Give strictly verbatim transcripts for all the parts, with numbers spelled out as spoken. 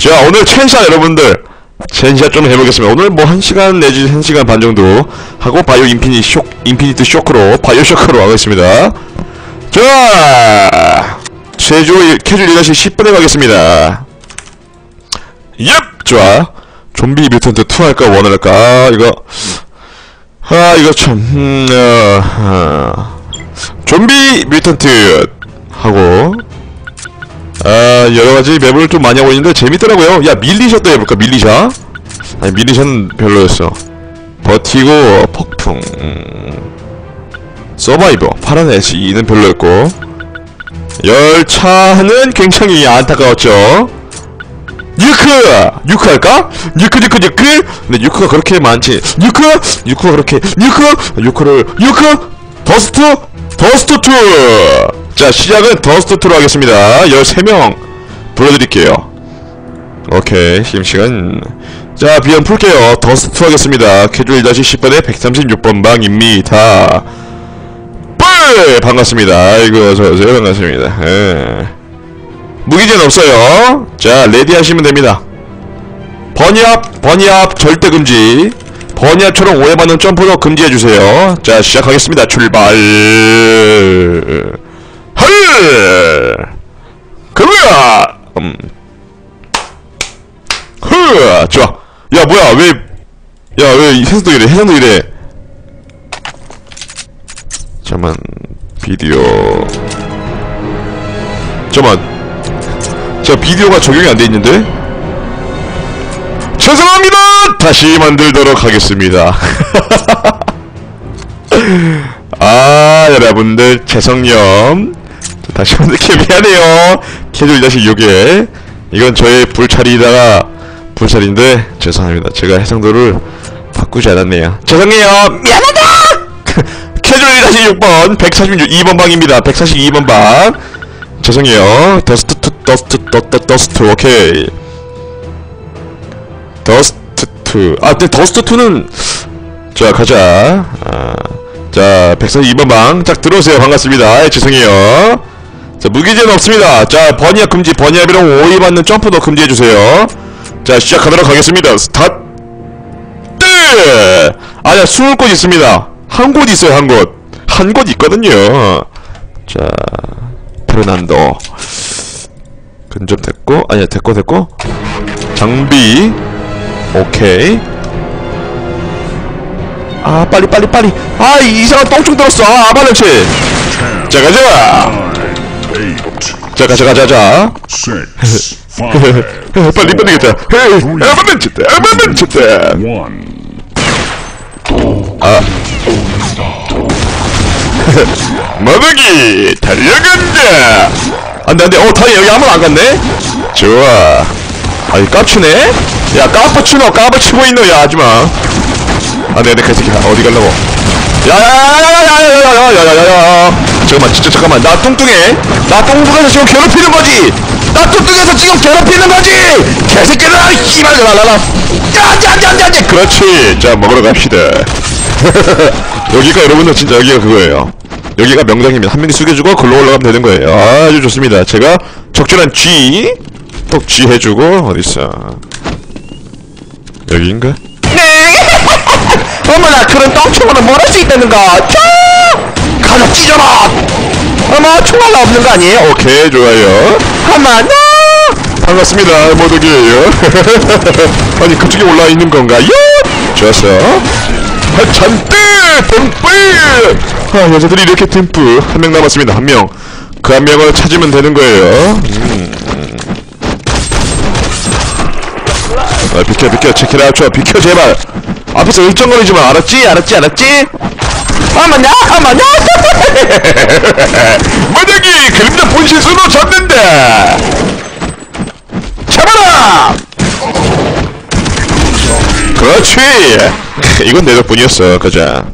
자, 오늘 첸샷 여러분들 첸샷 좀 해보겠습니다. 오늘 뭐 한 시간 내지 한 시간 반 정도 하고 바이오 인피니트 쇼 인피니트 쇼크로 바이오 쇼크로 하겠습니다. 자, 제주 캐주얼 일 십 분에 가겠습니다. 옙! 좋아. 좀비 뮤턴트 이 할까 일 할까? 이거 아 이거 참 음, 어, 어. 좀비 뮤턴트 하고 아 여러가지 맵을 좀 많이 하고 있는데 재밌더라고요. 야 밀리샷도 해볼까? 밀리샷? 아니 밀리샷은 별로였어. 버티고 폭풍 음. 서바이버 파란 애쉬는 별로였고 열차는 굉장히 안타까웠죠. 뉴크! 뉴크 할까? 뉴크 뉴크 뉴크? 근데 뉴크가 그렇게 많지. 뉴크! 뉴크가 그렇게 뉴크! 뉴크를 뉴크! 더스트! 더스트 투! 자 시작은 더스트 투로 하겠습니다. 열세 명 불러드릴게요. 오케이 심시간 자 비연 풀게요. 더스트 투 하겠습니다. 캐주얼 일 십 번에 백삼십육 번 방입니다. 뿔! 반갑습니다. 아이고 어서오세요. 반갑습니다. 예. 무기전 없어요. 자 레디 하시면 됩니다. 버니압 버니압 절대 금지. 버니압처럼 오해받는 점프도 금지해주세요. 자 시작하겠습니다. 출발. 헐 그거야. 음. 헐 좋아. 야 뭐야 왜 야 왜 해상도 이래 해상도 이래. 잠만 비디오 잠만 저 비디오가 적용이 안 돼 있는데? 죄송합니다! 다시 만들도록 하겠습니다. 아, 여러분들, 죄송염. 다시 만들게 미안해요. 캐주얼 일 육에. 이건 저의 불찰이다가, 불찰인데, 죄송합니다. 제가 해상도를 바꾸지 않았네요. 죄송해요! 미안하다! 캐주얼 일 육 번, 백사십이 번 방입니다. 백사십이 번 방. 죄송해요. 더스트 투 더스트 더스트 더스트 오케이. 더스트 투. 아, 근데 더스트 투는 자 가자. 아, 자 백사십이 번 방 딱 들어오세요. 반갑습니다. 아, 죄송해요. 자 무기제는 없습니다. 자 버니압 금지. 버니압이랑 오해 받는 점프도 금지해주세요. 자 시작하도록 하겠습니다. 스타트. 아니야 스무 곳 있습니다. 한 곳 있어요. 한 곳. 한 곳 있거든요. 자. 페르난도 근접 됐고 아니야 됐고 됐고 장비 오케이. 아 빨리 빨리 빨리 아 이상한 똥충 들었어. 아 아바렌치. 자 가자 자 가자 가자 자 빨리 빨리 가자. 아바렌치 때 아바렌치 때 아 머더기 달려간다. 안돼 안돼. 어 다행히 여기 아무도 안 갔네. 좋아. 아이 깝치네. 야 까부치노 까부치고 있노. 야 하지마. 안돼 안돼 개새끼 어디 갈라고. 야야야야야야야야야야야야. 잠깐만 진짜 잠깐만. 나 뚱뚱해. 나 뚱뚱해서 지금 괴롭히는 거지. 나 뚱뚱해서 지금 괴롭히는 거지. 개새끼들아 씨발 라라라. 짜자자자자. 그렇지. 자 먹으러 갑시다. 여기가 여러분들 진짜 여기가 그거예요. 여기가 명당입니다. 한 명이 숙여주고 글로 올라가면 되는 거예요. 아주 좋습니다. 제가 적절한 G 톡 G 해주고 어딨어 여기인가? 네. 어머나 그런 똥충으로는 뭘 할 수 있다는 거. 자 가자 찢어라. 어머 총알라 없는 거 아니에요? 오케이 좋아요. 한번 반갑습니다. 모독이에요. 아니 그쪽에 올라와 있는 건가요? 좋았어. 한참때 듬뿍. 아 여자들이 이렇게 듬뿍. 한 명 남았습니다. 한 명. 그 한 명을 찾으면 되는 거예요. 음. 아 비켜 비켜 체키라 쳐 비켜 제발. 앞에서 일정거리지마. 알았지 알았지 알았지. 아 맞냐 아 맞냐. 만약에 그림자 본실수로 잡는다. 잡아라. 그렇지. 이건 내 덕분이었어. 가자.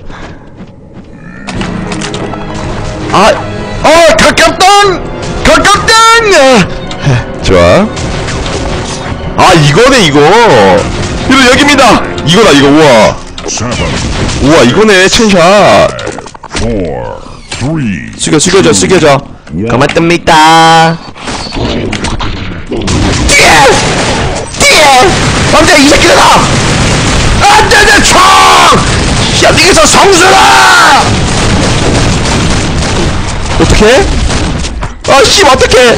아, 어, 가깝당! 가깝당! 좋아. 아, 이거네, 이거. 이거 여기입니다. 이거다, 이거. 우와. 우와, 이거네, 첸샷. 숙여, 숙여져, 숙여져. 가만 뜹니다. 안돼 이 새끼들아! 안돼 내 총! 야 니게서 성수라! 어떡해? 아씨 어떡해?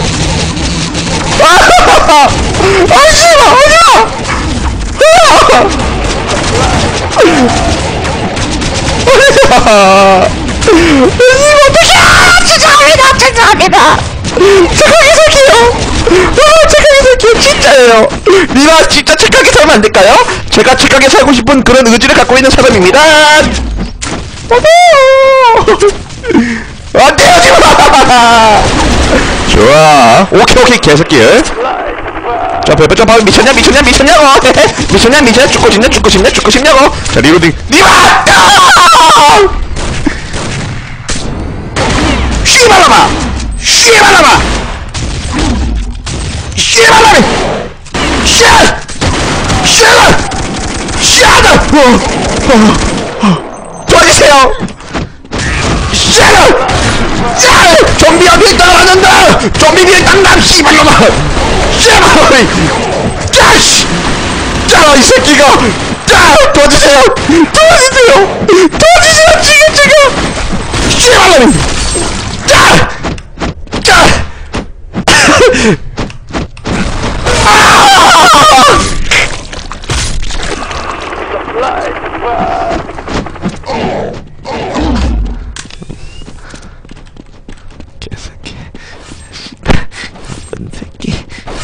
아하하하! 아씨 하지마! 아하하하! 어떡해! 죄송합니다 죄송합니다! 착하게 살게요! 아 착하게 살게요 진짜예요! 니마 진짜 착하게 살면 안될까요? 제가 착하게 살고 싶은 그런 의지를 갖고 있는 사람입니다! 안돼 하지마! 좋아 오케이 오케이 개새끼 자 배배 점프 미쳤냐 미쳤냐 미쳤냐고 미쳤냐 미쳤냐 죽고 싶냐 죽고 싶냐 죽고 싶냐고 자 리로딩 니마! 씨발라마! 씨발라마! 씨발라미! 씨! 씨발! 씨발! 도와주세요! 씨발! 씨! 좀비가 밀 따라가는다! 좀비 밀 땅남 씨발놈아! 씨발! 짜씨! 짜! 이 새끼가! 짜! 도와주세요! 도와주세요! 도와주세요! 지금 지금! 씨발놈! 짜! 짜! 개새끼 나쁜 새끼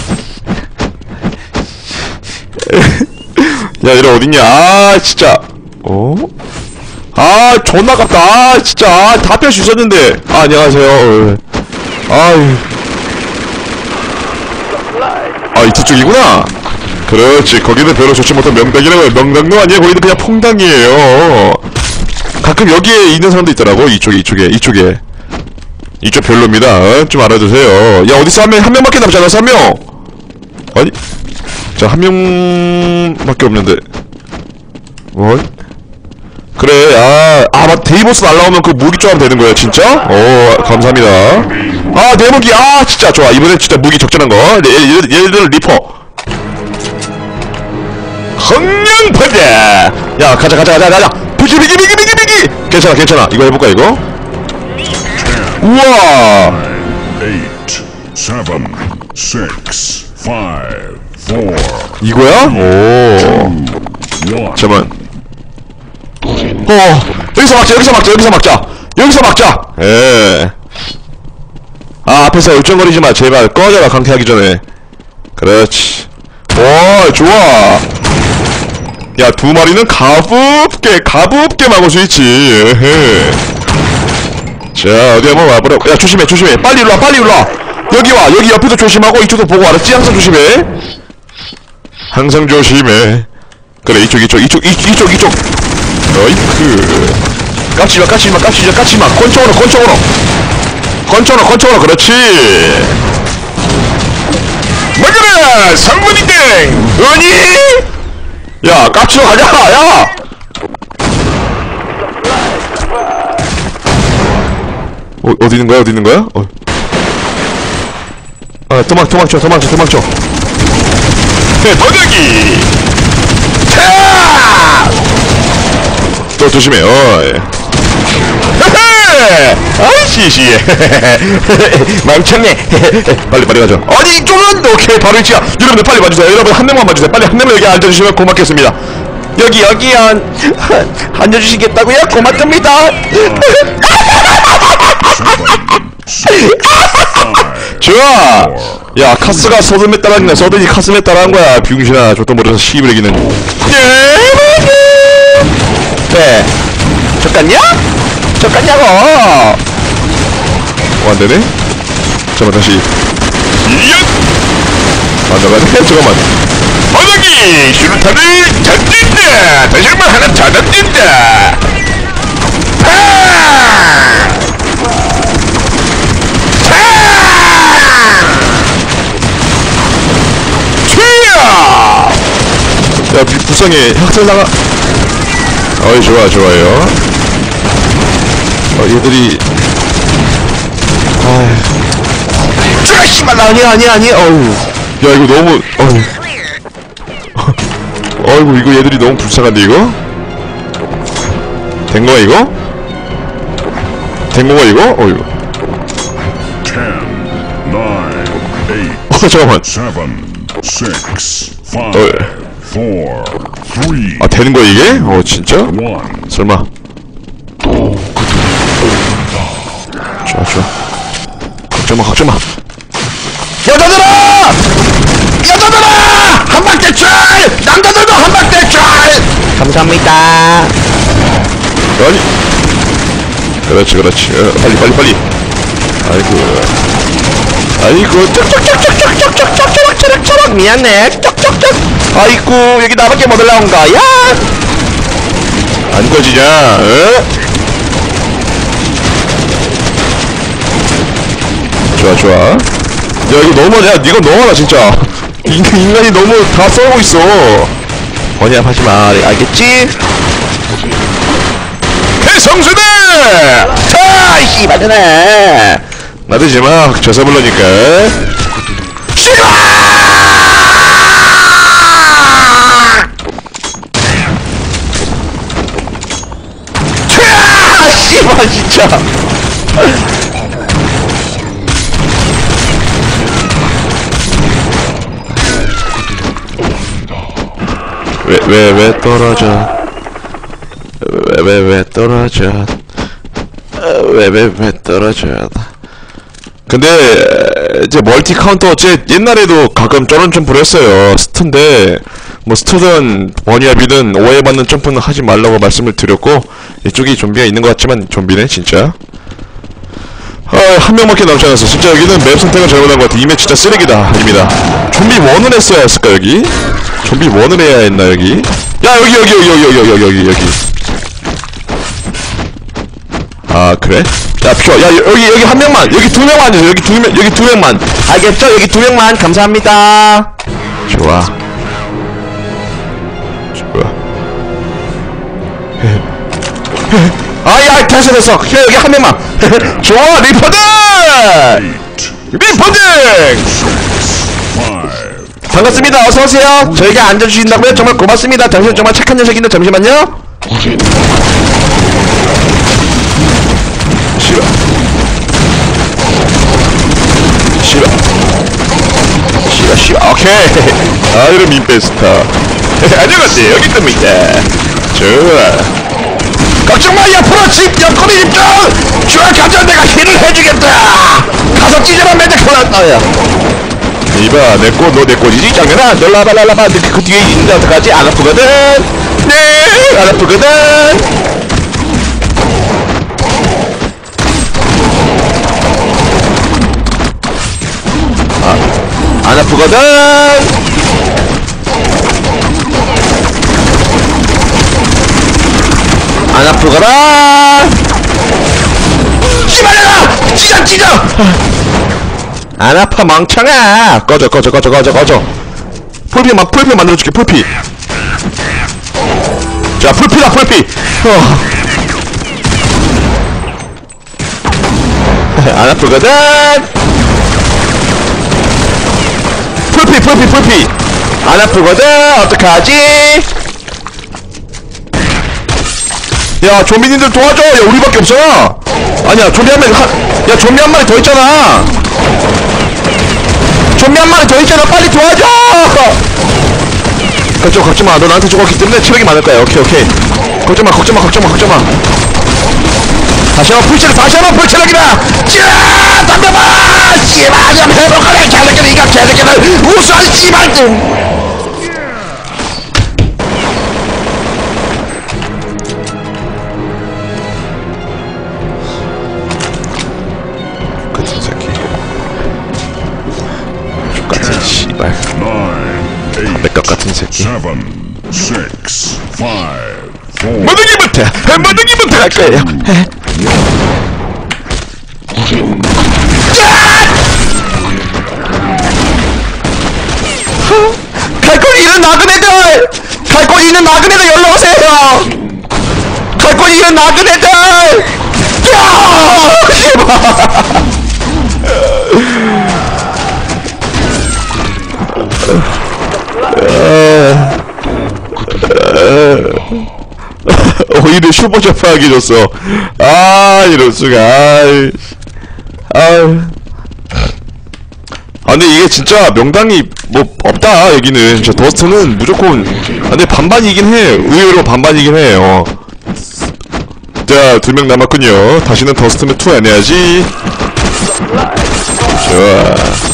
야 얘네 어딨냐 아 진짜 어? 아 존나 아깝다 아 진짜 아, 다 뺄 수 있었는데 아, 안녕하세요 아유 아 이 뒤쪽이구나 그렇지 거기는 별로 좋지 못한 명당이라고요 명당도 아니에요 거기는 그냥 퐁당이에요 가끔 여기에 있는 사람도 있더라고 이쪽에 이쪽에 이쪽에 이쪽 별로입니다 어? 좀 알아두세요 야 어딨어 한 명 한 명밖에 남지 않았어 한 명 아니 자 한 명밖에 없는데 뭐 그래 아 아 맞 데이보스 날라오면 그 무기 조합 되는 거야 진짜? 오 감사합니다 아 내 무기 아 진짜 좋아 이번엔 진짜 무기 적절한 거 얘, 얘, 얘들 리퍼 흥룡파대 야 가자 가자 가자 가자 비기 비기 비기 비기 비기 괜찮아 괜찮아 이거 해볼까 이거 우와 eight, seven, six, five, four, 이거야? 오 one. 잠깐만 어 여기서 막자 여기서 막자 여기서 막자 여기서 막자 예. 아 앞에서 울쩡거리지마 제발 꺼져라 강퇴하기 전에 그렇지 오 좋아 야 두 마리는 가볍게 가볍게 막을 수 있지 에헤. 자 어디 한번 와보려 야 조심해 조심해 빨리 일로와 빨리 일로와 여기 와 여기 옆에도 조심하고 이쪽도 보고 알았지 항상 조심해 항상 조심해 그래 이쪽 이쪽 이쪽 이, 이쪽 이쪽 어이크 까치마 까치마 까치마 까치마 권총으로 권총으로 권총으로 권총으로 그렇지 뭐그래 상문이땡 아니 야 까치로 가자 야 어, 어디 있는 거야 어디 있는 거야 어. 아 도망 도망쳐 도망쳐 도망쳐 네 버저기 또 조심해 어이 아이씨씨 망쳤네 빨리 빨리 가자 아니 이쪽은 오케이 바로 위치야 여러분들 빨리 봐주세요 여러분 한 명만 봐주세요 빨리 한 명만 여기 앉아주시면 고맙겠습니다 여기 여기 안 앉아주시겠다고요? 고맙습니다 좋아 야 카스가 서든에 따라하냐 서든이 카스에 따라한 거야 병신아 줬던 머리에서 시비레기는 네 족같냐? 족같냐고 어 안되네? 잠깐만 다시 이연 안나가네? 잠깐만 바닥이 슈루탄을 던진다 다시 한번 하나 더 던진다 파! 야 불쌍해 학살 나가 어이 좋아 좋아요 어 얘들이 아휴 쭈라 씨발 아니 아니 아니 어우 야 이거 너무 어우 어이구 이거 얘들이 너무 불쌍한데 이거? 된 거야 이거? 된 거야 이거? 어이구 ten, nine, eight, 어 잠깐만 seven, six, five, 어, four, three, 아 되는 거야 이게? 어 진짜? one. 설마 좋아 좋아 걱정마 걱정마 여자들아! 여자들아! 한박대출! 남자들도 한박대출! 감사합니다 아니 그렇지 그렇지 어, 빨리 빨리 빨리 아이고 아이고 쩍쩍쩍쩍쩍쩍쩍쩍쩍쩍 미안해 쩍쩍쩍 아이고 여기 나밖에 못 올라온 거야? 안 꺼지냐 어? 좋아 좋아 야 이거 너무하냐 니가 너무하다 진짜 인간, 인간이 너무 다 썰고 있어 번역하지마 알겠지? 해성수대! 자 씨발이네 나대지마 저서 불러니까 씨발! 튀아! 씨발 진짜 왜 왜 왜 떨어져 왜 왜 왜 떨어져 왜 왜 왜 떨어져 근데 이제 멀티 카운터 어째 옛날에도 가끔 저런 점프를 했어요 스트인데 뭐 스트든 버니아비든 오해받는 점프는 하지 말라고 말씀을 드렸고 이쪽이 좀비가 있는 것 같지만 좀비네 진짜 아, 한 명밖에 남지 않았어. 진짜 여기는 맵 선택을 잘못한 것 같아. 이 맵 진짜 쓰레기다. 아닙니다. 좀비 원을 했어야 했을까, 여기? 좀비 원을 해야 했나, 여기? 야, 여기, 여기, 여기, 여기, 여기, 여기, 여기, 여기. 아, 그래? 야, 비켜. 야, 여기, 여기 한 명만. 여기 두 명만 앉으세요. 여기 두 명, 여기 두 명만. 알겠죠? 여기 두 명만. 감사합니다. 좋아. 좋아. 아야 됐어 됐어 그래 여기 한 명만 좋아 리포딩 리포딩 반갑습니다 어서오세요 저에게 앉아주신다고요 정말 고맙습니다 당신 정말 착한 녀석인데 잠시만요 싫어 싫어 싫어 싫어 오케이 아이로 민페스타 안녕하세요 여기 있습니다 좋아 걱정마 옆으로 집 옆구리 집중 좋아 가자 내가 힐을 해주겠다 가서 찢어라 매직 콜라떠야 이봐 내꼬 너 내 꼬지지 장면아 놀라봐 놀라봐 그, 그 뒤에 있는데 어떡하지 안 아프거든 네 안 아프거든 아, 안 아프거든 안 아프거라 씨발려라 찢어 찢어 안 아파 멍청아 꺼져 꺼져 꺼져 꺼져 꺼져 풀피 막 풀피 만들어줄게 풀피 자 풀피다 풀피 어. 안 아프거든 풀피 풀피 풀피 안 아프거든 어떡하지 야 좀비님들 도와줘 야 우리밖에 없어 아니야 좀비 한 마리 하, 야 좀비 한 마리 더 있잖아 좀비 한 마리 더 있잖아 빨리 도와줘 걱정 걱정마 너 나한테 죽었기 때문에 체력이 많을 거야 오케이 오케이 걱정마 걱정마 걱정마 걱정마 다시 한번 풀체력 다시 한번 풀체력이다 찌라 덤벼봐 씨발 좀 해볼거래 개새끼들 이거 개새끼들 우수한 씨발 좀 맥각 같은 새끼 모두기부터 모두기부터 할 거예요 갈 곳 잃은 나그네들 갈 곳 잃은 나그네들 연락오세요 갈 곳 잃은 나그네들 야 씨발 여기도 슈퍼 점프하게 줬어. 아, 이럴수가. 아이. 아유. 아, 근데 이게 진짜 명당이 뭐 없다, 여기는. 저 더스트는 무조건. 아, 근데 반반이긴 해. 의외로 반반이긴 해요. 자, 두 명 남았군요. 다시는 더스트맨 투 안 해야지. 좋아.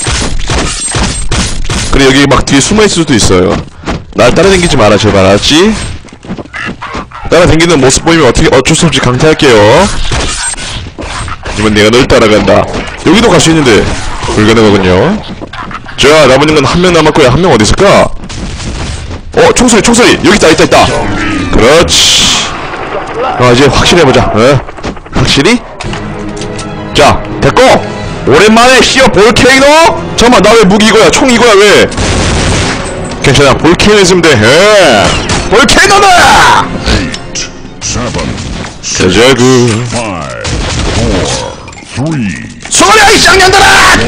그래, 여기 막 뒤에 숨어있을 수도 있어요. 날 따라다니지 마라, 제발. 알았지? 따라다니는 모습 보이면 어떻게, 어쩔 수 없이 강퇴할게요. 하지만 내가 널 따라간다. 여기도 갈 수 있는데 불가능하군요. 자, 남은 건 한 명 남았고요. 한 명 어디 있을까? 어, 총소리, 총소리. 여기 있다, 있다, 있다. 그렇지. 아, 이제 확실히 해보자. 어? 확실히? 자, 됐고. 오랜만에 시어 볼케이노. 잠깐만, 나 왜 무기 이거야? 총 이거야 왜? 괜찮아, 볼케이노 있으면 돼. 에. 볼케이노다. eight, seven, 자자구. five, four, three, 소리야, 이 쌍년들아!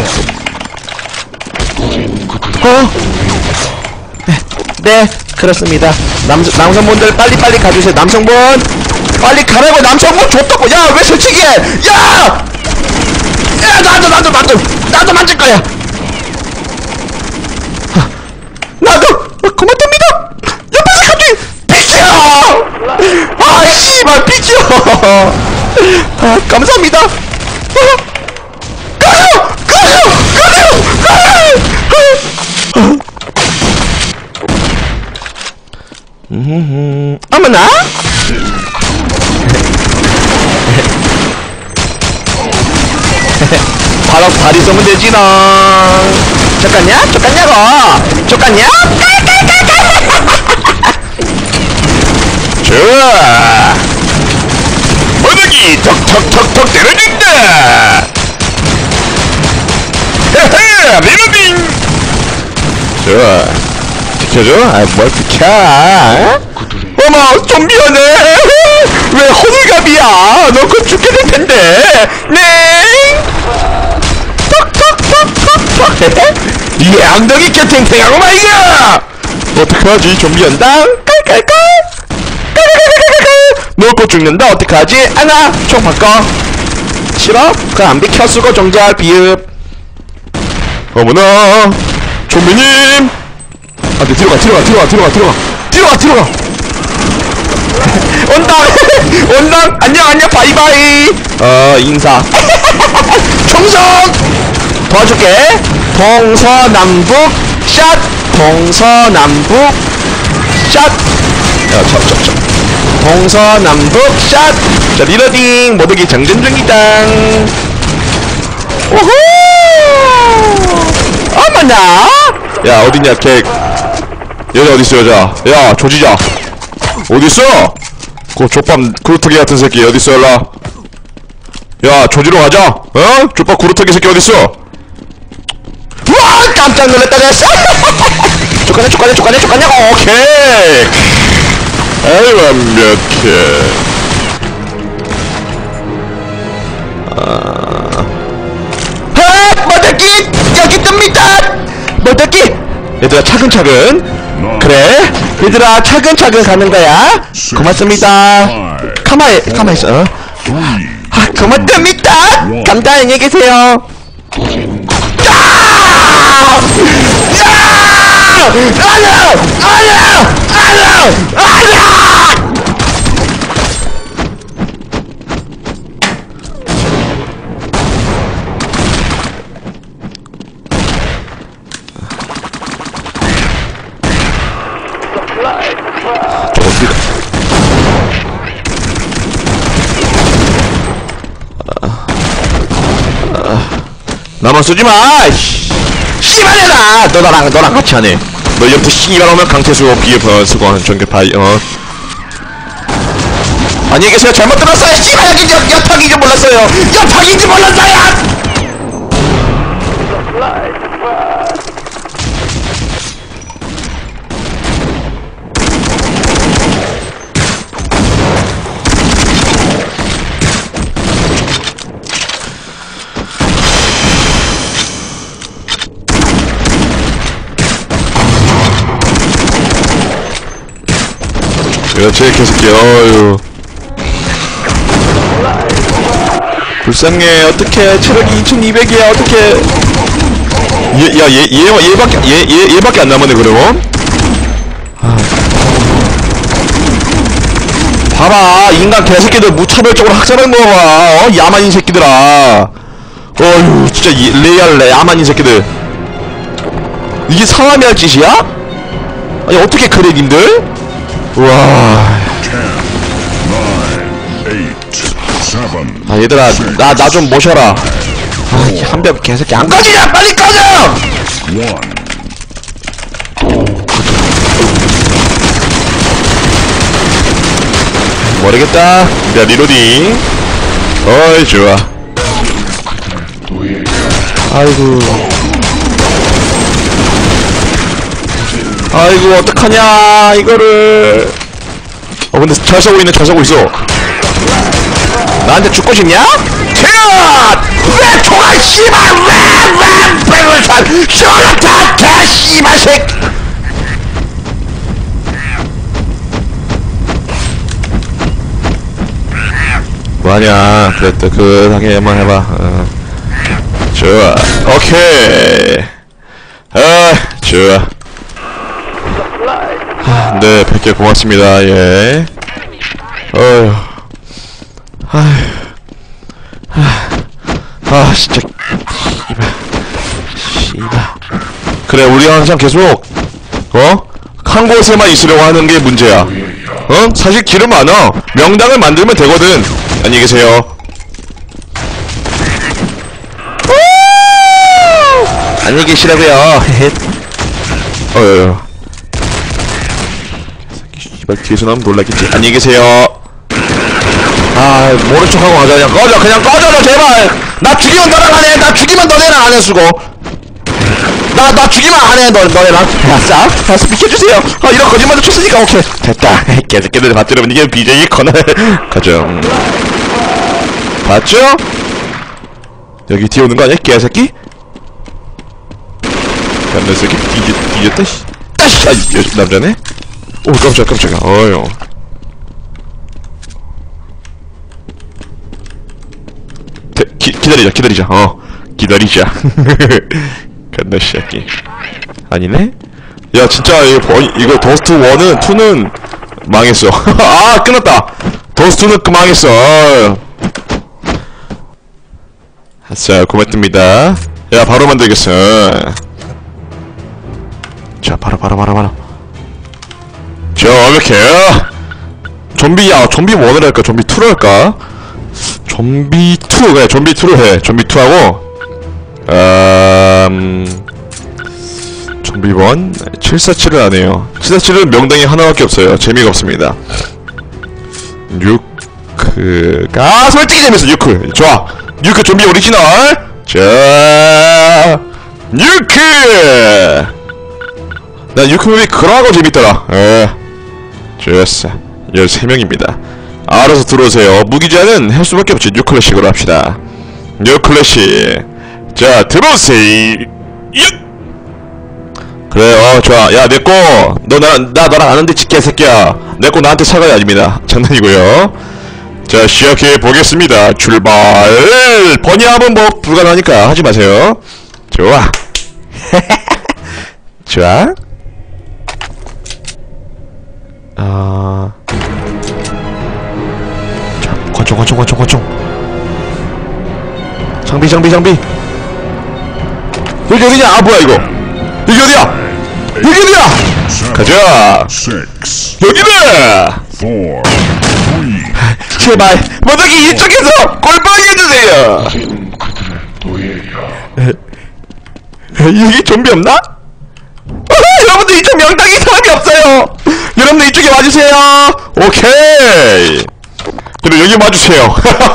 어? 네, 네, 그렇습니다. 남, 남성분들 빨리빨리 가주세요. 남성분! 빨리 가라고, 남성분 줬다고! 야, 왜 설치기 해! 야! 야, 나도, 나도, 나도! 나도 만질 거야! 아, 나도! 아, 고맙답니다! 옆에서 갑자기! 비켜! 아, 씨발, 비켜! 아, 감사합니다! 아, 가요! 가요! 가요! 가요! 음, 어머나? 바로 다리 쏘면 되지, 너. 족같냐? 족같냐고? 족같냐? 좋아. 모더기 톡톡톡톡 때려준다. 헤헤, 리로딩. 좋아. 비켜줘? 아, 뭘 비켜? 어머, 좀 미안해. 왜 호들갑이야? 너 곧 죽게 될 텐데. 네. 톡톡톡톡톡. 이 엉덩이 캔탱탱하고 말이야. 어떡하지? 좀비 연당? 깔깔깔. 너 곧 죽는다. 어떡하지? 아나, 총 바꿔. 싫어? 그럼 안 비켜 쓰고 정잘 비읍. 어머나, 좀비님. 아, 네, 뒤로 가, 뒤로 가, 뒤로 가, 뒤로 가, 뒤로 가, 뒤로 가, 뒤로 가. 온당, 온당. 안녕, 안녕, 바이바이. 어, 인사. 총성. 도와줄게. 동서남북 샷. 동서남북 샷. 야, 참, 참, 참. 동서남북 샷. 자, 리로딩. 모두기 장전 중이다. 오호. 어머나. 야, 어딨냐, 객. 여자 어딨어, 여자. 야, 조지자. 어딨어? 그 족밥 구루터기 같은 새끼 어딨어, 연락. 야, 조지로 가자. 어? 족밥 구루터기 새끼 어딨어? 우와, 깜짝 놀랐다, 됐어. 족가냐, 족가냐, 족가냐, 족가냐. 오케이. 아이, 완벽해. 아, 모더기 여기 뜹니다. 모더기. 얘들아, 차근차근. 그래, 얘들아, 차근차근 가는 거야. 고맙습니다. 가만히, 가만히 있어. 아, 고맙답니다. 감사, 안녕히 계세요. 야! 야! 아니야! 아니야! 아니야! 아니야! 나만 쏘지마! 씨발해라! 너 나랑, 너랑 같이 하네. 너 옆에 씨발 오면 강태수 비에 수고하는 전개파이, 어. 안녕히 계세요. 잘못 들었어요. 씨발, 여기 여, 여탕인지 몰랐어요. 여탕인지 몰랐어요! 그렇지, 개새끼. 어휴. 불쌍해. 어떡해. 체력이 이천이백이야. 어떡해. 얘, 야, 얘, 얘, 얘밖에, 얘, 얘, 얘밖에 안 남았네, 그러면. 아. 봐봐. 인간 개새끼들 무차별적으로 학살하는 거 봐. 어? 야만인 새끼들아. 어휴, 진짜, 이, 레알, 야만인 새끼들. 이게 사람이 할 짓이야? 아니, 어떻게 그래, 님들? 우와. seven, 아, 얘들아, 나, 나 좀 모셔라. 아, 이 한 벽 개새끼 안 꺼지냐! 빨리 꺼져! one. 모르겠다. 야, 리로딩. 어이, 좋아. 아이고. 아이고, 어떡하냐, 이거를. 어, 근데 잘 쏘고 있네, 잘 쏘고 있어. 나한테 죽고 싶냐? 튀어! 왜 총알, 씨발! 왜, 왜, 백을산! 쇼라타! 개, 씨발, 새끼! 뭐하냐, 그랬다, 그하게만 해봐. 어. 좋아, 오케이. 아, 좋아. 하, 네, 백 개 고맙습니다, 예. 어휴. 아휴. 아, 진짜. 씨발. 씨발. 그래, 우리가 항상 계속, 어? 한 곳에만 있으려고 하는 게 문제야. 어? 사실 길은 많아. 명당을 만들면 되거든. 안녕히 계세요. 안녕히 계시라고요. 어휴. 씨발, 뒤에서 나오면 놀라겠지. 안녕히 계세요. 아, 모른 척하고 가자. 그냥 꺼져. 그냥 꺼져라, 제발. 나 죽이면 너랑 안 해. 나 죽이면 너네랑 안 해, 수고. 나, 나 죽이면 안 해, 너, 너네랑. 자, 다시 비켜주세요. 아, 이런 거짓말도 쳤으니까, 오케이. 됐다. 개새끼들 봤죠, 여러분. 이게 비제이 커널. 가죠. 음. 봤죠? 여기 뒤에 오는 거 아니야, 개새끼? 남자 새끼 뒤졌, 뒤졌다, 씨. 따시! 아, 여, 남자네? 오, 깜짝이야, 깜짝이야. 어휴. 대, 기, 기다리자, 기다리자. 어, 기다리자. 간다, 새끼. 아니네? 야, 진짜, 이거, 이거 더스트 원은, 투는 망했어. 아, 끝났다! 더스트 투는 망했어. 자, 고맙습니다. 야, 바로 만들겠어. 자, 바로, 바로, 바로, 바로. 자, 완벽해. 좀비, 야, 좀비 원을 할까? 좀비 투를 할까? 좀비 투, 그래, 좀비 투를 해. 좀비 투하고, 음, 좀비 원, 칠사칠을 안 해요. 칠사칠은 명당이 하나밖에 없어요. 재미가 없습니다. 유크가, 솔직히 재밌어, 유크. 좋아. 유크 좀비 오리지널. 자, 유크! 난 유크맵이 그러하고 재밌더라. 에, 좋았어. 열세 명입니다. 알아서 들어오세요. 무기자는 할 수밖에 없지. 뉴클래식으로 합시다. 뉴클래식. 자, 들어오세요. 그래, 어, 좋아. 야, 내꺼. 너, 나, 나, 너랑 아는데, 개새끼야. 내꺼 나한테 사과이 아닙니다. 장난이고요. 자, 시작해 보겠습니다. 출발. 번이하면 뭐, 불가능하니까 하지 마세요. 좋아. 좋아. 아, 자, 권총, 권총, 권총, 권총. 장비, 장비, 장비. 여기 어디냐? 아, 뭐야, 이거. 여기 어디야? 여기 어디야? 가자. Six, 여기네! four, three, 제발, 모두기 이쪽에서 골빵 해주세요! 여기 좀비 없나? 아, 여러분들 이쪽 명당에 사람이 없어요! 여러분들 이쪽에 와주세요! 오케이! 그리고 여기 와주세요!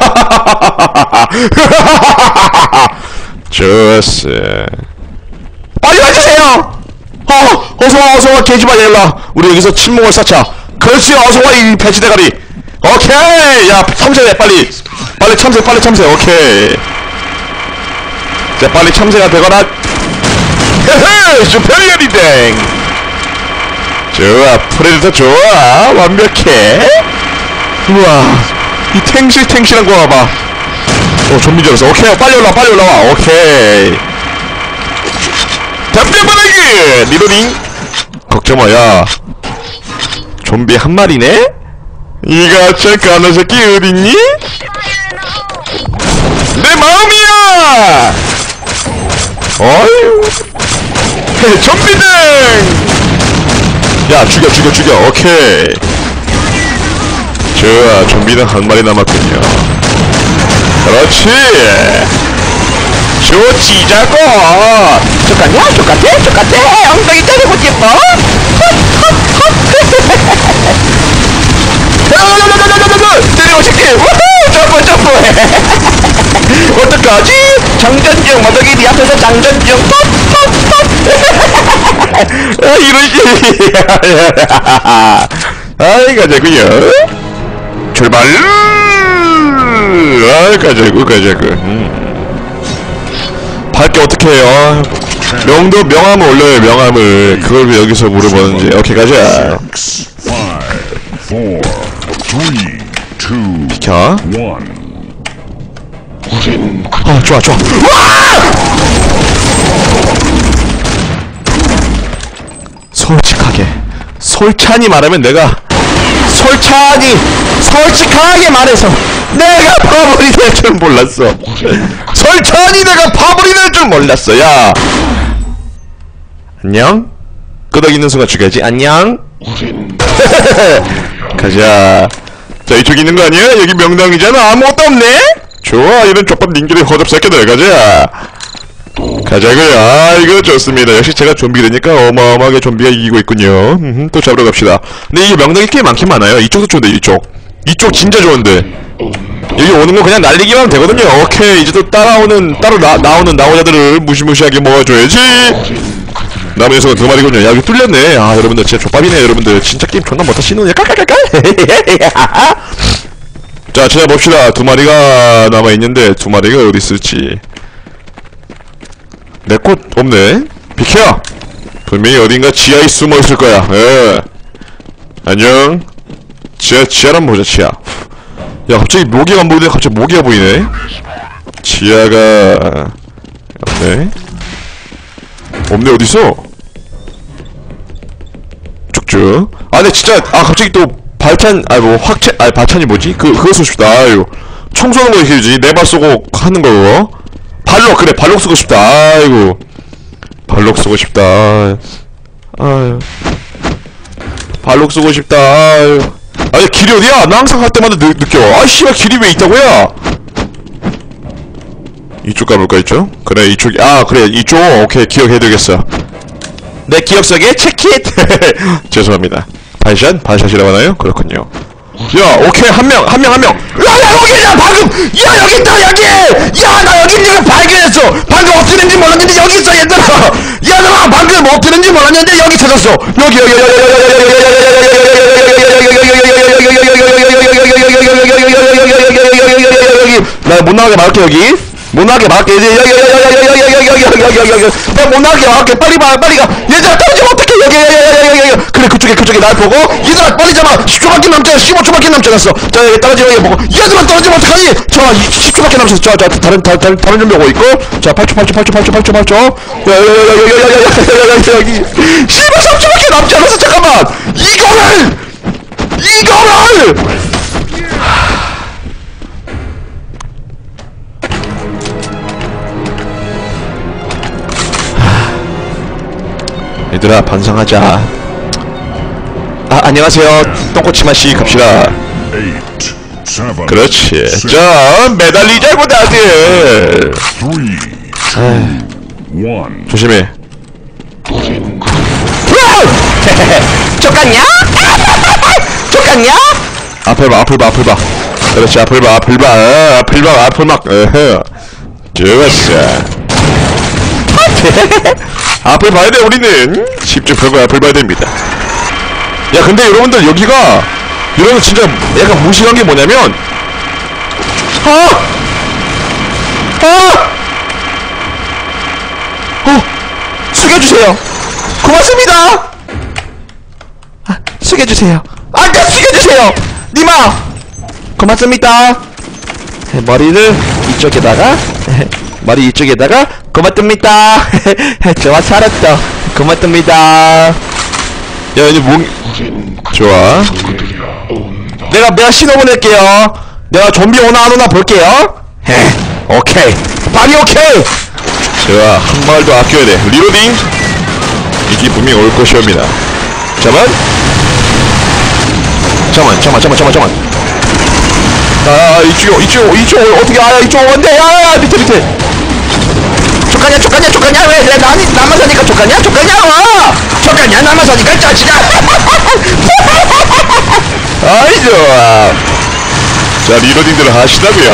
좋았어. 빨리 와주세요! 어! 어서와, 어서와, 개지마, 일로와. 우리 여기서 침묵을 쌓자. 그렇지, 어서와, 이 배치대가리! 오케이! 야, 참새해, 빨리! 빨리 참새, 빨리 참새, 오케이. 자, 빨리 참새가 되거나. 헤헤! 슈페리어리댕! 좋아, 프레디터 좋아, 완벽해. 우와, 이 탱실탱실한 거 봐봐. 어 좀비 잡았어. 오케이 빨리 올라와 빨리 올라와. 오케이 담벼바라기 리로딩. 걱정마 야 좀비 한 마리네? 이가 잠깐 새끼 어딨니? 내 마음이야! 어휴 좀비들! 야 죽여 죽여 죽여. 오케이 좋아 좀비는 한 마리 남았군요. 그렇지 좋지자고. 똑같냐? 똑같아? 똑같아? 엉덩이 때리고 싶어? 때리고 싶지? 우후! 점프 점프해. 어떡하지? 장전중 머더기 네 앞에서 장전중 톱톱톱. 아 이런 씨 아이 가자구요. 출발. 아이 가자구 가자구. 음. 밝게 어떻게 해요? 명도 명함을 올려요 명함을. 그걸 왜 여기서 물어보는지. 오케이 가자. Six, five, four, three, two, 비켜. one. 아 좋아 좋아. 솔직하게 솔찬이 말하면 내가 솔찬이 솔직하게 말해서 내가 파벌이 될 줄 몰랐어. 솔찬이 내가 파벌이 될 줄 몰랐어. 야 안녕. 끄덕 있는 순간 죽여야지. 안녕. 가자. 자 이쪽 있는 거 아니야? 여기 명당이잖아. 아무것도 없네. 좋아 이런 족밥 닌들이 허접 새끼들. 가자 가자고요. 아 이거 좋습니다. 역시 제가 좀비 되니까 어마어마하게 좀비가 이기고 있군요. 음흠, 또 잡으러 갑시다. 근데 이게 명당이 꽤 많긴 많아요. 이쪽도 좋은데 이쪽 이쪽 진짜 좋은데 여기 오는 거 그냥 날리기만 하면 되거든요. 오케이 이제 또 따라오는 따로 나, 나오는 나오자들을 무시무시하게 먹어줘야지. 남은 녀석은 두 마리군요. 야 여기 뚫렸네. 아 여러분들 진짜 족밥이네. 여러분들 진짜 게임 존나 못하시는 깔깔깔깔. 자 찾아봅시다. 두 마리가 남아있는데 두 마리가 어디 있을지. 내 꽃 없네. 비켜. 분명히 어딘가 지하에 숨어 있을 거야. 예. 안녕. 지하 지하를 한번 보자. 지하. 야 갑자기 모기가 안 보이네. 갑자기 모기가 보이네. 지하가 없네. 없네. 어딨어? 쭉쭉. 아 근데 진짜 아 갑자기 또 발탄 아 뭐 확채 아 발탄이 뭐지? 그 그거 쓰고 싶다. 아유 총 쏘는 거 이렇게지. 네 발 쏘고 하는 거 그거. 발록 그래 발록 쓰고 싶다. 아이고 발록 쓰고 싶다. 아유 발록 쓰고 싶다. 아유 아니 길이 어디야? 나 항상 갈 때마다 느, 느껴. 아 씨발 길이 왜 있다고요? 이쪽 가볼까 이쪽? 그래 이쪽이 아 그래 이쪽. 오케이 기억해두겠어. 내 기억 속에 체킷. 죄송합니다. 반샷? 반샷이라고 하나요? 그렇군요. 야 오케이 한 명 한 명 한 명. 야야 여기야 방금. 야 여기 있다 여기. 야 나 여기 있는 거 발견했어. 방금 어떻게 된지 몰랐는데 여기 있어 얘들아. 얘들아 방금 어떻게 된지 몰랐는데 여기 찾았어. 여기 여기 여기 나 못 나가게 막을게. 여기 못 나가게 막을게. 여기 여기 여기 여기 여기 여기 여기 여기 여기 내가 못 나가게 막을게. 빨리 봐 빨리 가. 얘들아 떨어지면 어떡해. 여기 여기 여기 여기 여기 그래 그쪽에 그쪽에 날 보고. 얘들아 빨리 잡아. 십 초밖에 남지 않았어. 십오 초밖에 남지 않았어. 자 여기 떨어지면 여기 보고. 얘들아 떨어지면 어떡하니. 자 십 초밖에 남았어. 자 자 다른 다른 다른 다른 준비 오고 있고. 자 팔 초 팔 초 팔 초 팔 초 팔 초 팔 초 야야야야야야야야야야야야 여기 십오 삼 초밖에 남지 않았어. 잠깐만 이거를 이거를 얘들아 반성하자. 아 안녕하세요 똥꼬치마씨. 갑시다. Eight, seven, 그렇지. six, 자 매달리자고 다들. three, two, one. 조심해. 족같냐? 족같냐? 앞을 봐 앞을 봐 앞을 봐. 그렇지 앞을 봐 앞을 봐 어, 앞을 봐 앞을 막 어허. 좋았어. 앞을 봐야 돼. 우리는 집중 펴고 앞을 봐야 됩니다. 야 근데 여러분들 여기가 여러분 진짜 약간 무식한 게 뭐냐면 아! 아! 어! 숙여주세요. 고맙습니다. 아, 숙여주세요. 안돼 숙여주세요. 니마 고맙습니다. 머리를 이쪽에다가 머리 이쪽에다가 고맙습니다. 좋아 잘했다. 고맙습니다. 야 이제 몽 좋아. 내가 내가 신호 보낼게요. 내가 좀비 오나 안 오나 볼게요. 헤 오케이 빨리 오케이. 좋아 한 발도 아껴야 돼. 리로딩. 이게 분명히 올 것이옵니다. 잠만 잠만 잠만 잠만 잠만 잠만. 아 이쪽 이쪽 이쪽 어떻게 아야 이쪽 온대. 야야 밑에 밑에. 족가냐 족가냐 족가냐 왜 그래 나 나만 사니까 족가냐 족가냐 어 족가냐 나만 사니까 짜지가. 아이 좋아. 자 리로딩들 하시다고요.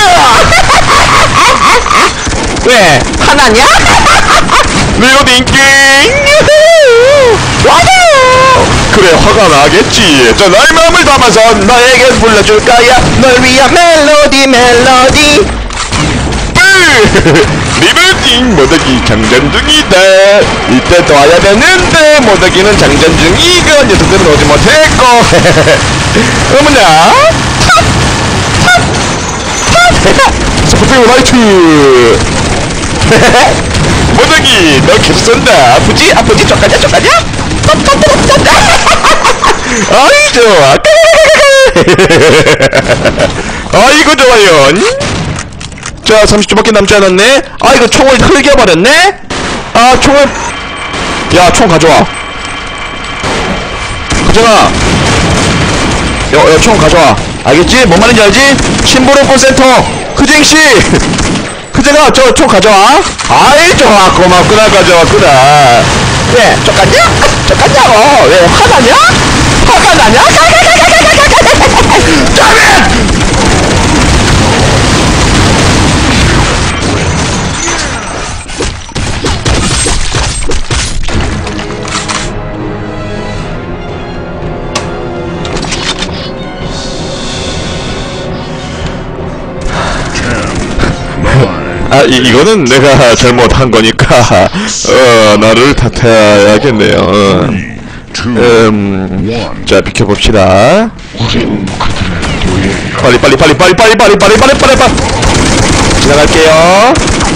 왜 하나냐? 리로딩 킹. 와우 그래 화가 나겠지. 자 나의 마음을 담아서 너에게 불러줄 거야 널 위한 멜로디 멜로디. 리벨팅 모더기 장전 중이다. 이때 또 와야 되는데 모더기는 장전 중이고 녀석들은 오지 못했고. 어머나 스포트 라이트. 모더기 너 계속 쏜다. 아프지 아프지 쫓가냐 쫓가냐. 아이 좋아. 아이고 좋아요. 자 삼십 초밖에 남지 않았네. 아 이거 총을 흘겨버렸네. 아 총을 야 총 가져와. 가져가. 야 총 가져와. 알겠지? 뭔 말인지 알지? 신보로폰 센터 흐쟁씨 흐쟁아 저 총 가져와. 아이 좋아 고맙구나 가져왔구나. 왜 족가냐? 족가냐고 왜 화나냐? 화가 나냐? 짜릿! 아, 이, 이거는 내가 잘못한 거니까, 어, 나를 탓해야겠네요. 어. 음, 자, 비켜봅시다. 빨리, 빨리, 빨리, 빨리, 빨리, 빨리, 빨리, 빨리, 빨리, 빨리. 지나갈게요.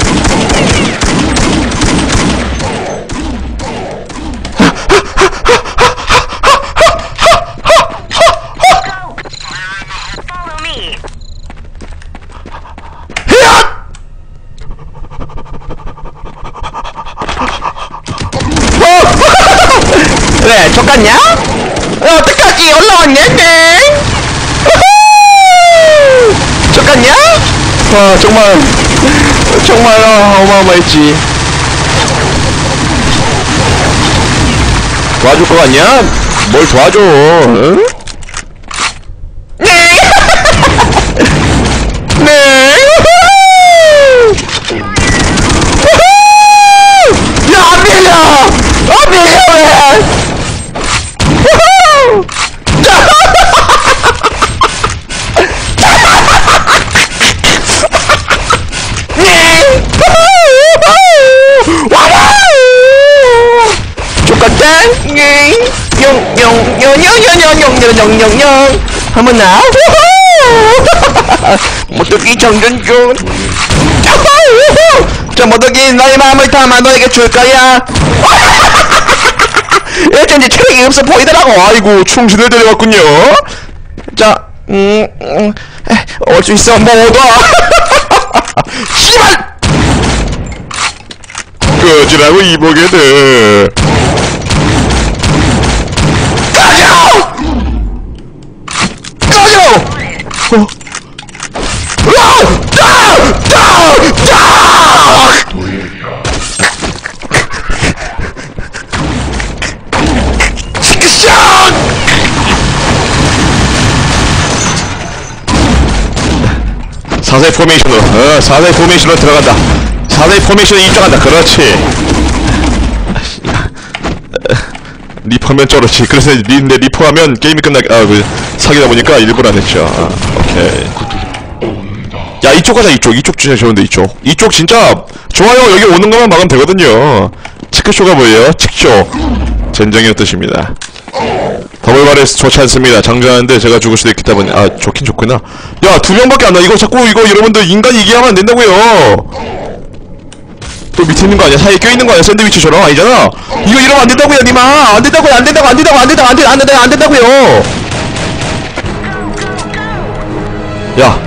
왜 족같냐? 어 어떡하지 올라왔네. 족같냐? 아, 정말, 정말, 아, 어마어마했지. 도와줄 거 같냐? 뭘 도와줘, 응? 네. 네. 야, 안 밀려! 안 밀려, 왜! 용용용용용용용용용용용 한번 나 모더기 정전 중. 저 모더기 너의 마음을 담아 너에게 줄 거야. 어쩐지 체력이 없어 보이더라고. 아이고, 충신을 데려왔군요. 자, 음, 음, 올 수 있어 모두. 씨발. 꺼지라고 이보게들. 꺼져! 꺼져! 어? 으아! 짜! 짜! 짜! 샥! 사세 포메이션으로, 어, 사세 포메이션으로 들어간다. 사세 포메이션에 입장한다. 그렇지. 리퍼면 쩔었지. 그래서 리인데 리퍼하면 게임이 끝나, 아, 그, 사귀다 보니까 일부러 안 했죠. 아, 오케이. 야, 이쪽 가자, 이쪽. 이쪽 진짜 좋은데, 이쪽. 이쪽 진짜 좋아요. 여기 오는 것만 막으면 되거든요. 치크쇼가 뭐예요? 칙쇼. 젠장이의 뜻입니다. 더블 바레 아레스 좋지 않습니다. 장전하는데 제가 죽을 수도 있기 때문에. 아, 좋긴 좋구나. 야, 두 명밖에 안 나. 이거 자꾸 이거 여러분들 인간 이기하면 안 된다고요. 또 밑에 있는 거 아니야? 사이에 껴있는 거 아니야? 샌드위치처럼 아니잖아. 이거 이러면 안 된다고요, 니마. 안 된다고요, 안 된다고, 안 된다고, 안 된다고, 안 된다고, 안 된다고, 안 된다고요. 야,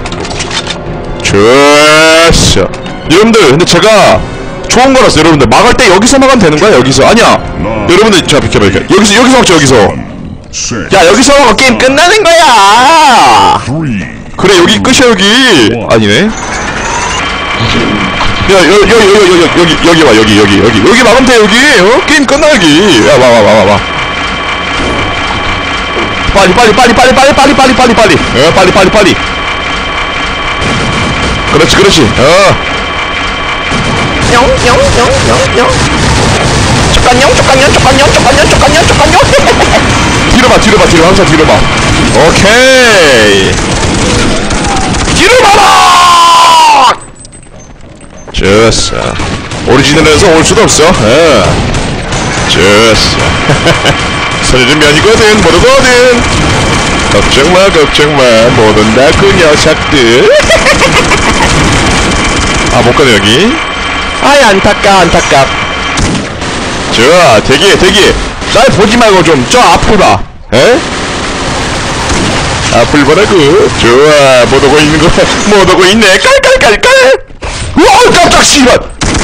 좋았어. 여러분들, 근데 제가 좋은 거라서 여러분들 막을 때 여기서 막으면 되는 거야? 여기서 아니야. 여러분들, 자 비켜봐, 비켜. 여기서 여기서 막죠, 여기서. Six. 야, 여기서 막으면 게임 끝나는 거야. Three. 그래, 여기 끝이야, 여기. 아니네. 야, 여, 여, 여, 여, 여, 여기, 여기 와, 여기, 여기, 여기, 여기 막으면 돼, 여기. 어? 게임 끝나, 여기. 야, 와, 와, 와, 와, 와. 빨리, 빨리, 빨리, 빨리, 빨리, 빨리, 빨리, 빨리, 빨리. 어, 빨리, 빨리, 빨리. 그렇지, 그렇지. 어. 뿅뿅뿅뿅뿅. 잠깐요, 잠깐요, 잠깐요, 잠깐요, 잠깐요, 잠깐요. 뒤로 봐, 뒤로 봐, 뒤로. 항상 뒤로 봐. 오케이. 뒤로 봐라! 좋았어. 오리지널에서 올 수도 없어. 어. 좋았어. 선율은 면이거든, 모르거든. 걱정 마, 걱정 마. 못 온다, 그 녀석들. 아, 못 가네, 여기. 아이, 안타까, 안타깝. 좋아, 대기, 대기. 날 보지 말고 좀, 저 앞을 봐. 에? 앞을 보라고. 좋아, 못 오고 있는 거, 못 오고 있네. 깔깔깔깔. 우와, 깜짝 씨발.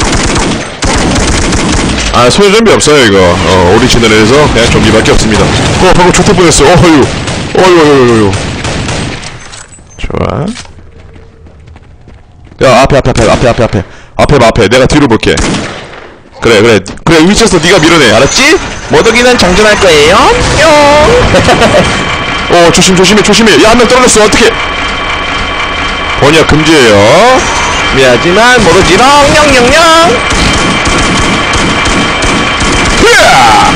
아, 소요 좀비 없어요, 이거. 어, 오리지널에서 그냥 좀비밖에 없습니다. 어, 방금 좋다 보냈어. 어휴. 어휴, 어휴, 어휴. 좋아. 야, 앞에, 앞에, 앞에, 앞에, 앞에, 앞에. 앞에 봐, 앞에. 내가 뒤로 볼게. 그래, 그래. 그래, 위치에서 네가 밀어내. 알았지? 모독이는 장전할 거예요. 뿅. 어, 조심, 조심해, 조심해. 야, 한 명 떨어졌어. 어떡해. 번역 금지예요. 미안하지만 모르지롱. 영영영. 흐아!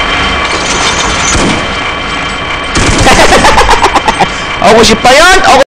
오고 싶어요? 오고